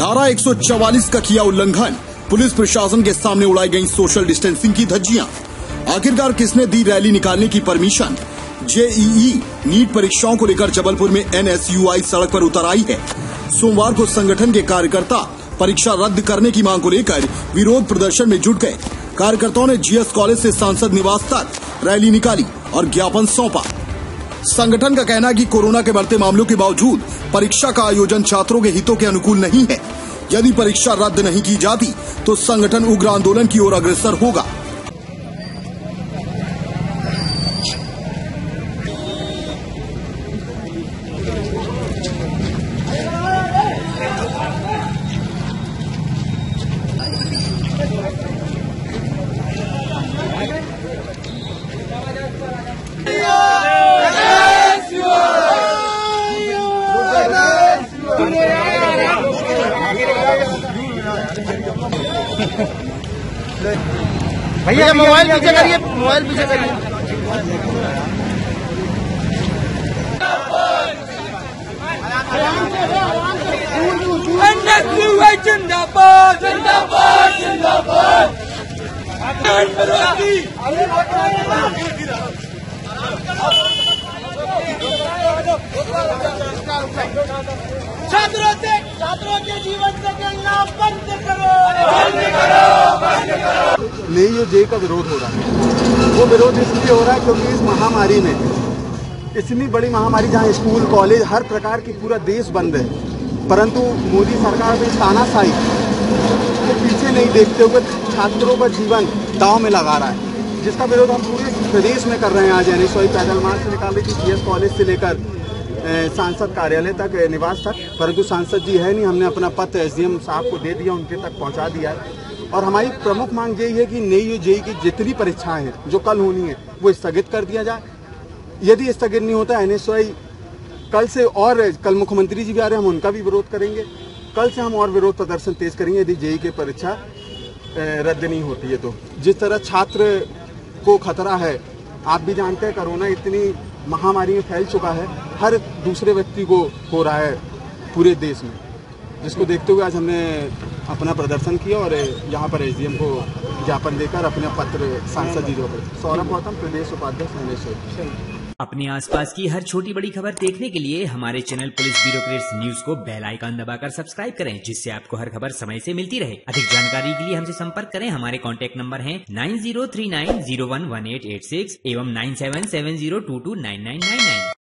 धारा 144 का किया उल्लंघन, पुलिस प्रशासन के सामने उड़ाई गई सोशल डिस्टेंसिंग की धज्जियां। आखिरकार किसने दी रैली निकालने की परमिशन? जेईई नीट परीक्षाओं को लेकर जबलपुर में एनएसयूआई सड़क पर उतर आई है। सोमवार को संगठन के कार्यकर्ता परीक्षा रद्द करने की मांग को लेकर विरोध प्रदर्शन में जुट गए। कार्यकर्ताओं ने जीएस कॉलेज से सांसद निवास तक रैली निकाली और ज्ञापन सौंपा। संगठन का कहना है कि कोरोना के बढ़ते मामलों के बावजूद परीक्षा का आयोजन छात्रों के हितों के अनुकूल नहीं है। यदि परीक्षा रद्द नहीं की जाती तो संगठन उग्र आंदोलन की ओर अग्रसर होगा। भैया मोबाइल पीछे करिए, मोबाइल पीछे करिए। जिंदाबाद जिंदाबाद जिंदाबाद। छात्रों के जीवन से खेलना बंद करो, बंद करो, बंद करो। नहीं, जेई का विरोध हो रहा है। वो विरोध इसलिए हो रहा है क्योंकि इस महामारी में, इतनी बड़ी महामारी जहाँ स्कूल कॉलेज हर प्रकार की पूरा देश बंद है, परंतु मोदी सरकार भी तानाशाही को पीछे नहीं देखते हुए छात्रों का जीवन दांव में लगा रहा है, जिसका विरोध हम पूरे प्रदेश में कर रहे हैं। आज एनएसयूआई पैदल मार्च निकाल रही थी जीएस कॉलेज से लेकर सांसद कार्यालय तक, निवास तक, परंतु सांसद जी है नहीं। हमने अपना पत्र एसडीएम साहब को दे दिया, उनके तक पहुंचा दिया है। और हमारी प्रमुख मांग यही है कि नई जेई की जितनी परीक्षाएं हैं जो कल होनी है वो स्थगित कर दिया जाए। यदि स्थगित नहीं होता एनएसयूआई कल से, और कल मुख्यमंत्री जी भी आ रहे हैं, हम उनका भी विरोध करेंगे। कल से हम और विरोध प्रदर्शन तेज करेंगे यदि जेई की परीक्षा रद्द नहीं होती है तो। जिस तरह छात्र को खतरा है, आप भी जानते हैं, कोरोना इतनी महामारी में फैल चुका है, हर दूसरे व्यक्ति को हो रहा है पूरे देश में, जिसको देखते हुए आज हमने अपना प्रदर्शन किया और यहाँ पर एसडीएम को ज्ञापन देकर अपने पत्र सांसद जी को। सौरभ गौतम, प्रदेश उपाध्यक्ष एनएसयूआई। अपने आसपास की हर छोटी बड़ी खबर देखने के लिए हमारे चैनल पुलिस ब्यूरोक्रेट्स न्यूज को बेल आइकन दबाकर सब्सक्राइब करें, जिससे आपको हर खबर समय से मिलती रहे। अधिक जानकारी के लिए हमसे संपर्क करें। हमारे कॉन्टैक्ट नंबर हैं 9039011886 एवं 9770229999।